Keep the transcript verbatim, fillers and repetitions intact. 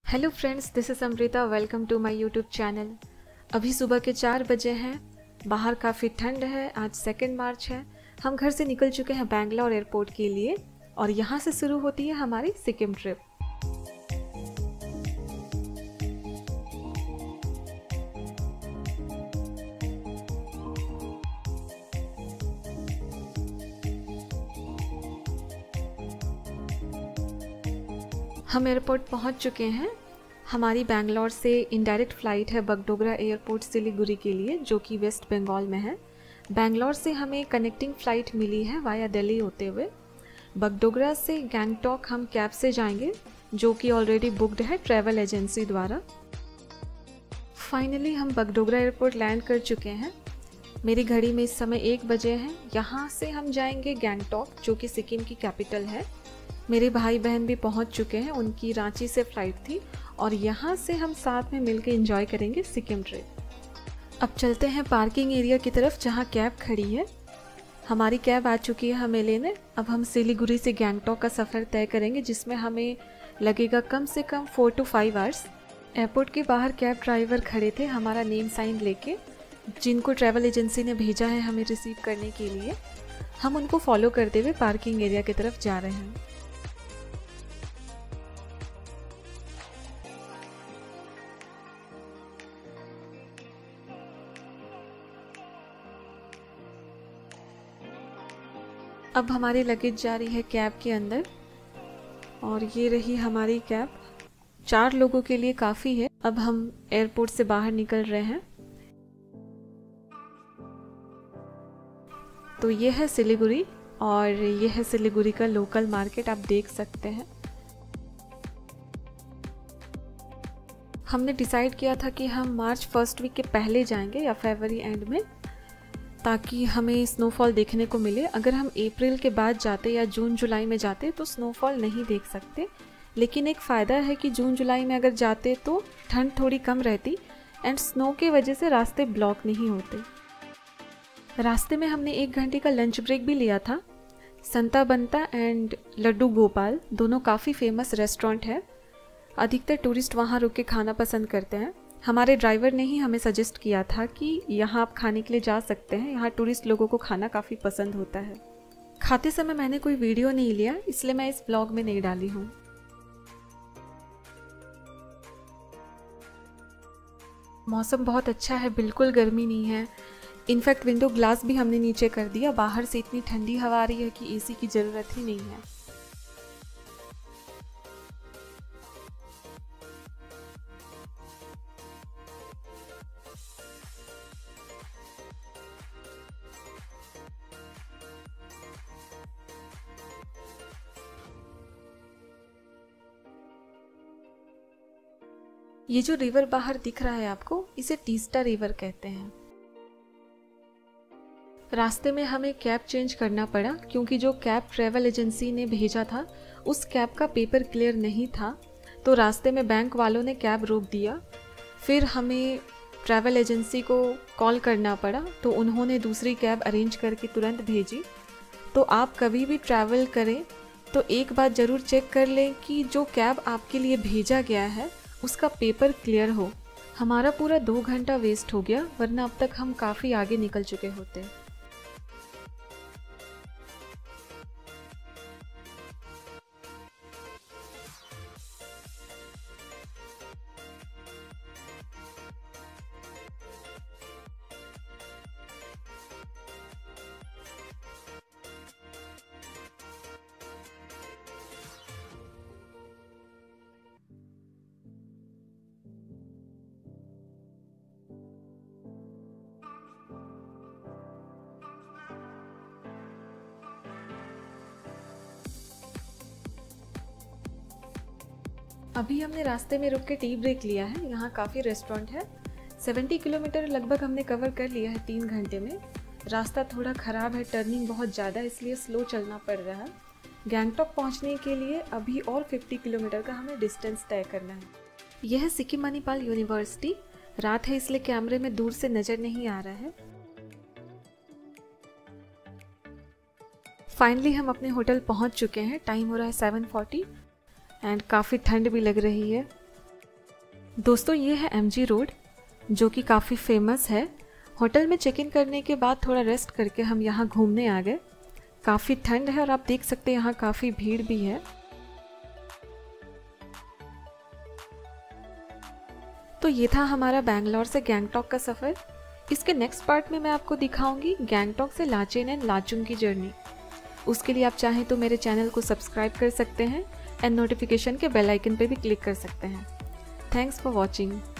Hello friends, this is Amrita. Welcome to my YouTube channel. अभी सुबह के चार बजे हैं। बाहर काफ़ी ठंड है। आज सेकेंड मार्च है। हम घर से निकल चुके हैं बैंगलोर एयरपोर्ट के लिए और यहाँ से शुरू होती है हमारी सिक्किम ट्रिप। हम एयरपोर्ट पहुँच चुके हैं। हमारी बैंगलोर से इनडायरेक्ट फ़्लाइट है बगडोगरा एयरपोर्ट सिलीगुड़ी के लिए, जो कि वेस्ट बंगाल में है। बैंगलोर से हमें कनेक्टिंग फ़्लाइट मिली है वाया दिल्ली होते हुए। बगडोगरा से गैंगटॉक हम कैब से जाएंगे, जो कि ऑलरेडी बुकड है ट्रैवल एजेंसी द्वारा। फाइनली हम बगडोगरा एयरपोर्ट लैंड कर चुके हैं। मेरी घड़ी में इस समय एक बजे हैं। यहाँ से हम जाएंगे गैंगटॉक, जो कि सिक्किम की कैपिटल है। मेरे भाई बहन भी पहुँच चुके हैं। उनकी रांची से फ़्लाइट थी और यहाँ से हम साथ में मिलकर एंजॉय करेंगे सिक्किम ट्रिप। अब चलते हैं पार्किंग एरिया की तरफ, जहाँ कैब खड़ी है। हमारी कैब आ चुकी है हमें लेने। अब हम सिलीगुड़ी से गैंगटॉक का सफ़र तय करेंगे, जिसमें हमें लगेगा कम से कम four to five hours. Airport के बाहर कैब ड्राइवर खड़े थे हमारा नेम साइन लेके, जिनको ट्रैवल एजेंसी ने भेजा है हमें रिसीव करने के लिए। हम उनको फॉलो करते हुए पार्किंग एरिया की तरफ जा रहे हैं। अब हमारी लगेज जा रही है कैब के अंदर और ये रही हमारी कैब। चार लोगों के लिए काफ़ी है। अब हम एयरपोर्ट से बाहर निकल रहे हैं। तो ये है सिलीगुड़ी और ये है सिलीगुड़ी का लोकल मार्केट, आप देख सकते हैं। हमने डिसाइड किया था कि हम मार्च फर्स्ट वीक के पहले जाएंगे या फरवरी एंड में, ताकि हमें स्नोफॉल देखने को मिले। अगर हम अप्रैल के बाद जाते या जून जुलाई में जाते तो स्नोफॉल नहीं देख सकते, लेकिन एक फ़ायदा है कि जून जुलाई में अगर जाते तो ठंड थोड़ी कम रहती एंड स्नो की वजह से रास्ते ब्लॉक नहीं होते। रास्ते में हमने एक घंटे का लंच ब्रेक भी लिया था। संता बनता एंड लड्डू गोपाल दोनों काफ़ी फेमस रेस्टोरेंट है। अधिकतर टूरिस्ट वहाँ रुक के खाना पसंद करते हैं। हमारे ड्राइवर ने ही हमें सजेस्ट किया था कि यहाँ आप खाने के लिए जा सकते हैं। यहाँ टूरिस्ट लोगों को खाना काफ़ी पसंद होता है। खाते समय मैंने कोई वीडियो नहीं लिया, इसलिए मैं इस ब्लॉग में नहीं डाली हूँ। मौसम बहुत अच्छा है, बिल्कुल गर्मी नहीं है। इनफैक्ट विंडो ग्लास भी हमने नीचे कर दिया। बाहर से इतनी ठंडी हवा आ रही है कि एसी की ज़रूरत ही नहीं है। ये जो रिवर बाहर दिख रहा है आपको, इसे टीस्टा रिवर कहते हैं। रास्ते में हमें कैब चेंज करना पड़ा, क्योंकि जो कैब ट्रैवल एजेंसी ने भेजा था उस कैब का पेपर क्लियर नहीं था। तो रास्ते में बैंक वालों ने कैब रोक दिया। फिर हमें ट्रैवल एजेंसी को कॉल करना पड़ा, तो उन्होंने दूसरी कैब अरेंज करके तुरंत भेजी। तो आप कभी भी ट्रैवल करें तो एक बात ज़रूर चेक कर लें कि जो कैब आपके लिए भेजा गया है उसका पेपर क्लियर हो। हमारा पूरा दो घंटा वेस्ट हो गया, वरना अब तक हम काफ़ी आगे निकल चुके होते। अभी हमने रास्ते में रुक के टी ब्रेक लिया है। यहाँ काफ़ी रेस्टोरेंट है। सत्तर किलोमीटर लगभग हमने कवर कर लिया है तीन घंटे में। रास्ता थोड़ा ख़राब है, टर्निंग बहुत ज़्यादा, इसलिए स्लो चलना पड़ रहा है। गैंगटॉक पहुँचने के लिए अभी और पचास किलोमीटर का हमें डिस्टेंस तय करना है। यह है सिक्किम मणिपाल यूनिवर्सिटी। रात है इसलिए कैमरे में दूर से नज़र नहीं आ रहा है। फाइनली हम अपने होटल पहुंच चुके हैं। टाइम हो रहा है सेवन फोर्टी एंड काफ़ी ठंड भी लग रही है। दोस्तों ये है एमजी रोड, जो कि काफ़ी फेमस है। होटल में चेक इन करने के बाद थोड़ा रेस्ट करके हम यहाँ घूमने आ गए। काफ़ी ठंड है और आप देख सकते हैं यहाँ काफ़ी भीड़ भी है। तो ये था हमारा बैंगलोर से गैंगटॉक का सफ़र। इसके नेक्स्ट पार्ट में मैं आपको दिखाऊंगी गैंगटॉक से लाचेन एंड लाचुंग की जर्नी। उसके लिए आप चाहें तो मेरे चैनल को सब्सक्राइब कर सकते हैं एंड नोटिफिकेशन के बेल आइकन पे भी क्लिक कर सकते हैं। Thanks for watching.